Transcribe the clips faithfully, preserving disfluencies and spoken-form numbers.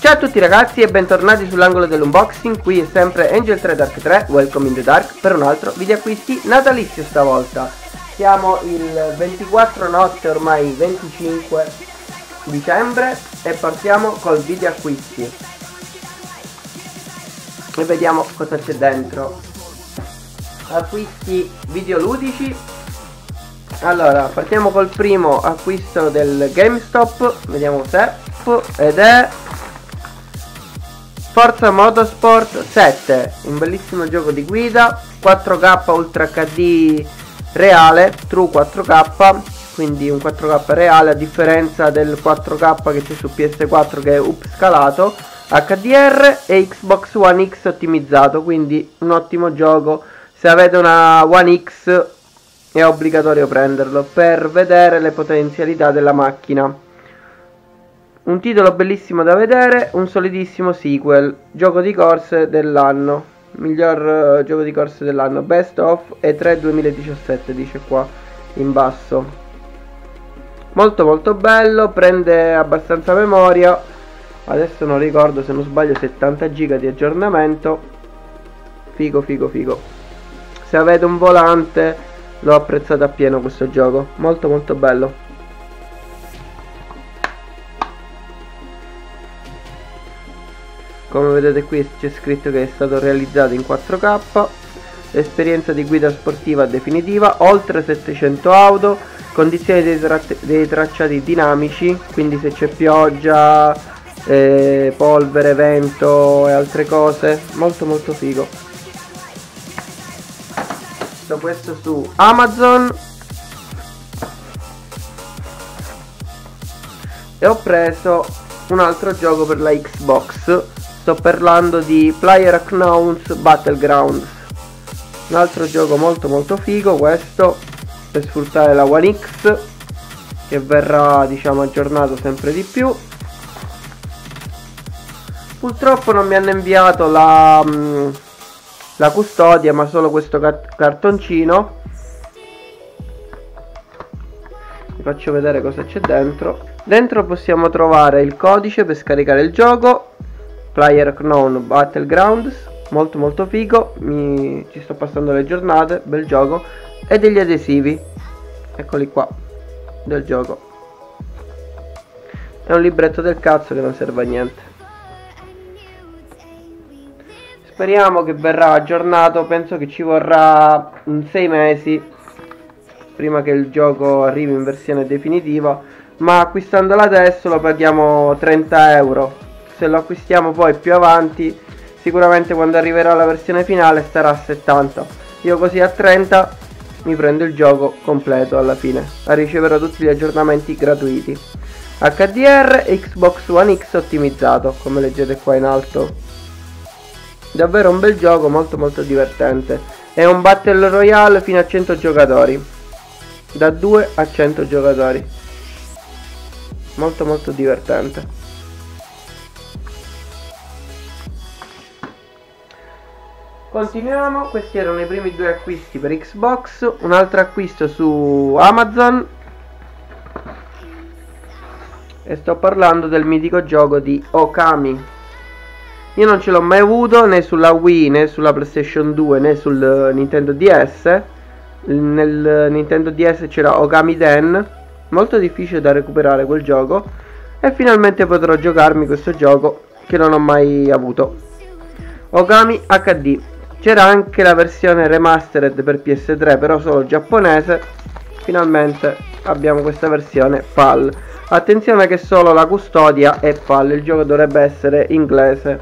Ciao a tutti ragazzi e bentornati sull'angolo dell'unboxing. Qui è sempre Angel tre Dark tre, welcome in the dark, per un altro video acquisti natalizio stavolta. Siamo il ventiquattro notte, ormai venticinque dicembre, e partiamo col video acquisti e vediamo cosa c'è dentro. Acquisti videoludici. Allora, partiamo col primo acquisto del GameStop, vediamo se, ed è Forza Motorsport sette, un bellissimo gioco di guida, quattro K Ultra H D reale, True quattro K, quindi un quattro K reale a differenza del quattro K che c'è su P S quattro che è upscalato, H D R e Xbox One X ottimizzato, quindi un ottimo gioco. Se avete una One X è obbligatorio prenderlo per vedere le potenzialità della macchina. Un titolo bellissimo da vedere, un solidissimo sequel, gioco di corse dell'anno, miglior uh, gioco di corse dell'anno, best of E tre duemiladiciassette, dice qua in basso. Molto molto bello, prende abbastanza memoria, adesso non ricordo, se non sbaglio settanta giga di aggiornamento, figo figo figo. Se avete un volante l'ho apprezzato appieno questo gioco, molto molto bello. Come vedete qui c'è scritto che è stato realizzato in quattro K, esperienza di guida sportiva definitiva, oltre settecento auto, condizioni dei, tra dei tracciati dinamici, quindi se c'è pioggia, eh, polvere, vento e altre cose, molto molto figo. Tutto questo su Amazon. E ho preso un altro gioco per la Xbox. Sto parlando di PlayerUnknown's Battlegrounds, un altro gioco molto molto figo questo, per sfruttare la One X, che verrà diciamo aggiornato sempre di più. Purtroppo non mi hanno inviato la, mh, la custodia, ma solo questo cat cartoncino. Vi faccio vedere cosa c'è dentro. Dentro possiamo trovare il codice per scaricare il gioco, PlayerUnknown Battlegrounds, molto molto figo, mi, ci sto passando le giornate, bel gioco, e degli adesivi, eccoli qua, del gioco. È un libretto del cazzo che non serve a niente. Speriamo che verrà aggiornato, penso che ci vorrà sei mesi prima che il gioco arrivi in versione definitiva, ma acquistandolo adesso lo paghiamo trenta euro. Se lo acquistiamo poi più avanti, sicuramente quando arriverà la versione finale starà a settanta. Io così a trenta mi prendo il gioco completo alla fine, riceverò tutti gli aggiornamenti gratuiti. H D R e Xbox One X ottimizzato, come leggete qua in alto. Davvero un bel gioco, molto molto divertente. È un Battle Royale fino a cento giocatori, da due a cento giocatori, molto molto divertente. Continuiamo, questi erano i primi due acquisti per Xbox. Un altro acquisto su Amazon, e sto parlando del mitico gioco di Okami. Io non ce l'ho mai avuto né sulla Wii né sulla PlayStation due né sul Nintendo D S. Nel Nintendo D S c'era Okami Den, molto difficile da recuperare quel gioco, e finalmente potrò giocarmi questo gioco che non ho mai avuto. Okami H D. C'era anche la versione remastered per P S tre, però solo giapponese. Finalmente abbiamo questa versione P A L. Attenzione che solo la custodia è P A L, il gioco dovrebbe essere inglese.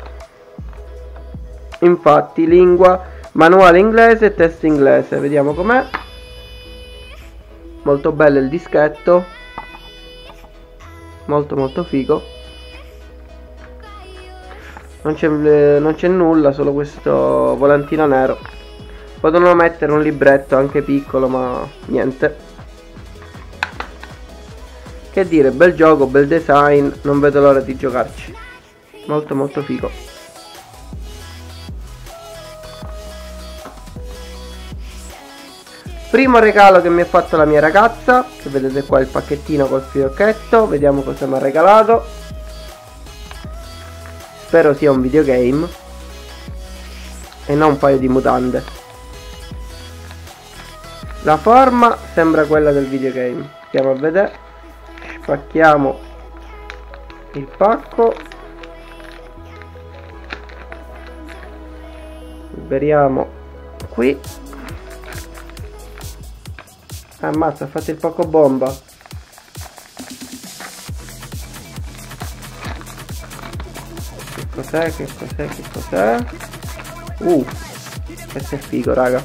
Infatti lingua, manuale inglese e test inglese. Vediamo com'è. Molto bello il dischetto, molto molto figo. Non c'è non c'è nulla, solo questo volantino nero. Potevano mettere un libretto anche piccolo, ma niente. Che dire, bel gioco, bel design, non vedo l'ora di giocarci. Molto molto figo. Primo regalo che mi ha fatto la mia ragazza, che vedete qua il pacchettino col fiocchetto, vediamo cosa mi ha regalato. spero sia un videogame e non un paio di mutande. La forma sembra quella del videogame. Andiamo a vedere. Spacchiamo il pacco, liberiamo qui. Ammazza, ha fatto il pacco bomba. Che cos'è, che cos'è, che cos'è? Uh, questo è figo, raga.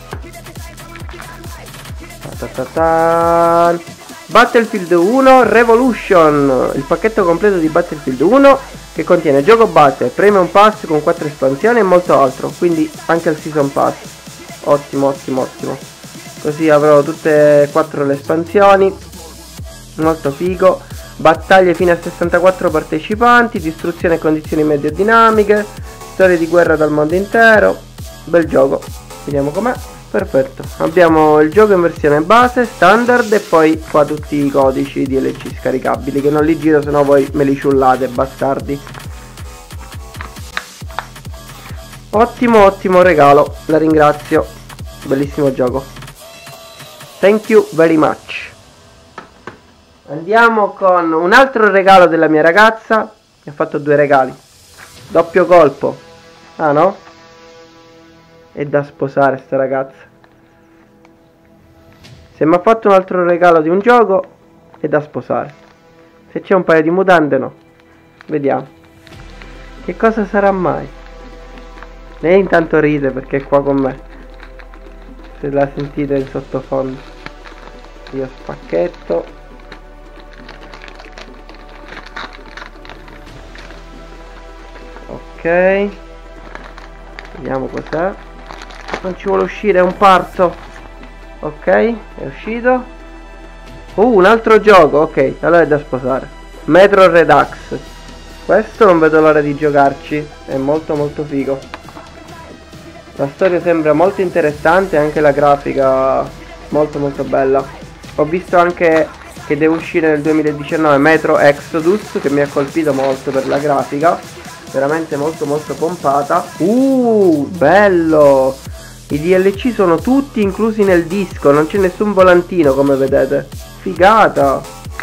Ta ta ta. Battlefield uno Revolution, il pacchetto completo di Battlefield uno che contiene gioco base, premium pass con quattro espansioni e molto altro, quindi anche il season pass. Ottimo, ottimo, ottimo. Così avrò tutte e quattro le espansioni, molto figo. Battaglie fino a sessantaquattro partecipanti, distruzione e condizioni medio dinamiche, storie di guerra dal mondo intero. Bel gioco, vediamo com'è. Perfetto, abbiamo il gioco in versione base, standard e poi qua tutti i codici D L C scaricabili, che non li giro, se no voi me li ciullate, bastardi. Ottimo, ottimo regalo, la ringrazio, bellissimo gioco. Thank you very much. Andiamo con un altro regalo della mia ragazza, mi ha fatto due regali, doppio colpo. Ah no? È da sposare sta ragazza. Se mi ha fatto un altro regalo di un gioco è da sposare. Se c'è un paio di mutande no. Vediamo che cosa sarà mai. Lei intanto ride perché è qua con me, se la sentite in sottofondo. Io spacchetto. Ok, vediamo cos'è. Non ci vuole uscire, è un parto. Ok, è uscito. Uh, un altro gioco. Ok, allora è da sposare. Metro Redux. Questo non vedo l'ora di giocarci. È molto molto figo. La storia sembra molto interessante, anche la grafica molto molto bella. Ho visto anche che deve uscire nel duemiladiciannove Metro Exodus, che mi ha colpito molto per la grafica. Veramente molto molto pompata. Uh, bello. I D L C sono tutti inclusi nel disco, non c'è nessun volantino come vedete. Figata.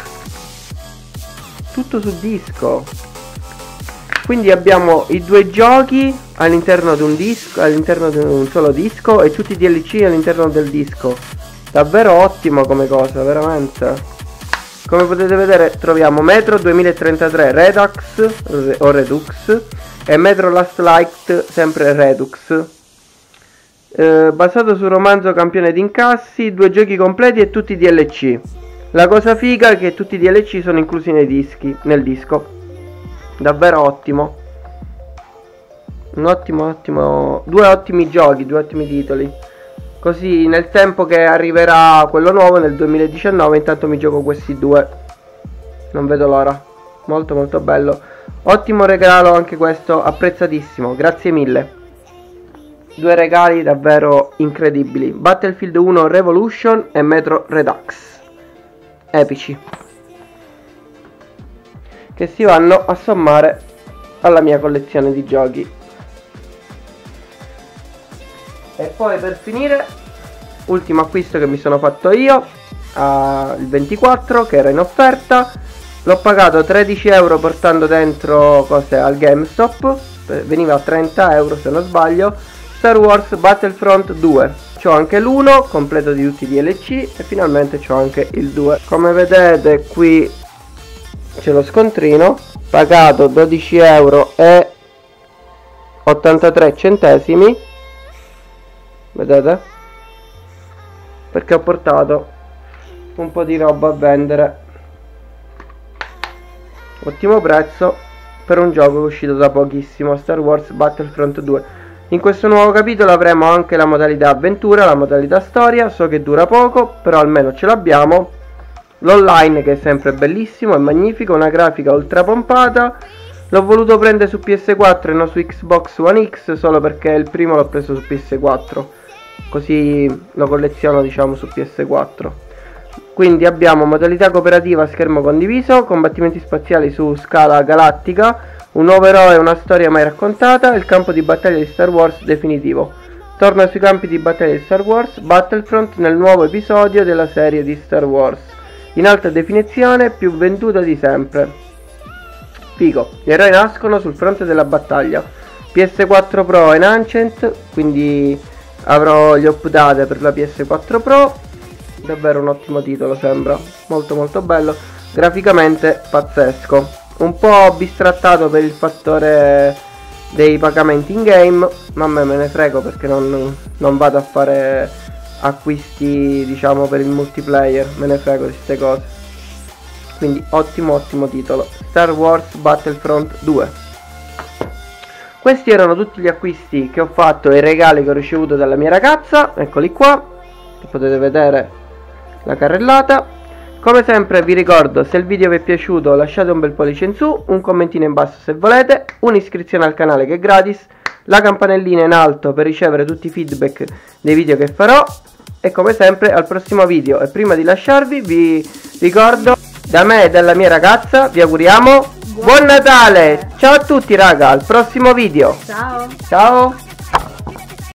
Tutto sul disco. Quindi abbiamo i due giochi all'interno di un disco, all'interno di un solo disco, e tutti i D L C all'interno del disco. Davvero ottimo come cosa, veramente. Come potete vedere troviamo Metro duemilatrentatré Redux o Redux e Metro Last Light sempre Redux. Eh, basato sul romanzo Campione d'incassi, due giochi completi e tutti i D L C. La cosa figa è che tutti i D L C sono inclusi nei dischi, nel disco. Davvero ottimo. Un ottimo ottimo due ottimi giochi, due ottimi titoli. Così nel tempo che arriverà quello nuovo nel duemiladiciannove, intanto mi gioco questi due. Non vedo l'ora. Molto molto bello. Ottimo regalo anche questo, apprezzatissimo, grazie mille. Due regali davvero incredibili. Battlefield uno Revolution e Metro Redux. Epici. Che si vanno a sommare alla mia collezione di giochi. E poi per finire, ultimo acquisto che mi sono fatto io, uh, il ventiquattro, che era in offerta. L'ho pagato tredici euro portando dentro cose al GameStop. Veniva a trenta euro se non sbaglio. Star Wars Battlefront due. C'ho anche l'uno, completo di tutti i D L C, e finalmente c'ho anche il due. Come vedete qui c'è lo scontrino, pagato dodici euro e ottantatré centesimi. Vedete? Perché ho portato un po' di roba a vendere. Ottimo prezzo per un gioco che è uscito da pochissimo, Star Wars Battlefront due. In questo nuovo capitolo avremo anche la modalità avventura, la modalità storia. So che dura poco, però almeno ce l'abbiamo. L'online, che è sempre bellissimo, è magnifico, una grafica ultra pompata. L'ho voluto prendere su P S quattro e non su Xbox One X, solo perché il primo l'ho preso su P S quattro, così lo colleziono diciamo su P S quattro. Quindi abbiamo modalità cooperativa a schermo condiviso, combattimenti spaziali su scala galattica, Un nuovo eroe, una storia mai raccontata, il campo di battaglia di Star Wars definitivo. Torna sui campi di battaglia di Star Wars, Battlefront nel nuovo episodio della serie di Star Wars. In alta definizione, più venduta di sempre. Figo, gli eroi nascono sul fronte della battaglia. P S quattro Pro and Ancient, quindi avrò gli update per la P S quattro Pro. Davvero un ottimo titolo, sembra molto molto bello, graficamente pazzesco, un po' bistrattato per il fattore dei pagamenti in game, ma a me me ne frego perché non, non vado a fare acquisti, diciamo, per il multiplayer, me ne frego di queste cose. Quindi ottimo ottimo titolo, Star Wars Battlefront due. Questi erano tutti gli acquisti che ho fatto e i regali che ho ricevuto dalla mia ragazza, eccoli qua, che potete vedere la carrellata. Come sempre vi ricordo, se il video vi è piaciuto lasciate un bel pollice in su, un commentino in basso se volete, un'iscrizione al canale che è gratis, la campanellina in alto per ricevere tutti i feedback dei video che farò, e come sempre al prossimo video. E prima di lasciarvi vi ricordo, da me e dalla mia ragazza vi auguriamo buon Natale. Ciao a tutti raga, al prossimo video. Ciao. Ciao.